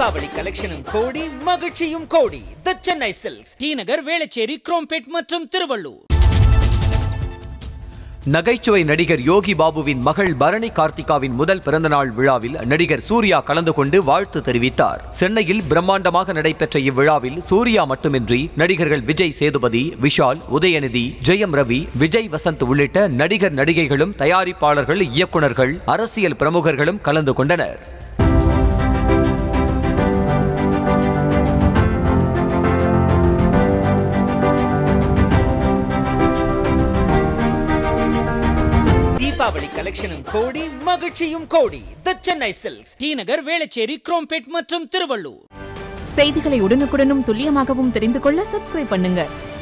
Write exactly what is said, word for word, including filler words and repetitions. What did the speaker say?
தீபாவளி கலெக்ஷனும் கோடி, மகிழ்ச்சியும் கோடி. The Chennai silks, T Nagar, Velachery, Chromepet மற்றும் திருவள்ளூர். நகைச்சுவை நடிகர் யோகி பாபுவின் மகள் பரணி கார்த்திகாவின் முதல் பிறந்தநாள் விழாவில் நடிகர் சூர்யா கலந்து கொண்டு வாழ்த்து தெரிவித்தார். சென்னையில் பிரம்மாண்டமாக நடைபெற்ற இவ்விழாவில் சூர்யா மட்டுமின்றி நடிகர்கள் விஜய் சேதுபதி, விஷால், உதயநிதி, ஜெயம் ரவி, விஜய் வசந்த் உள்ளிட்ட நடிகர் நடிகைகளும் தயாரிப்பாளர்கள், இயக்குநர்கள், அரசியல் பிரமுகர்களும் கலந்து கொண்டனர். தீபாவளி கலெக்ஷனும் கோடி, மகிழ்ச்சியும் கோடி. The Chennai silks, T Nagar, Velachery, Chromepet மற்றும் திருவள்ளூர். செய்திகளை உடனுக்குடனும் துல்லியமாகவும் தெரிந்து கொள்ள சப்ஸ்கிரைப் பண்ணுங்க.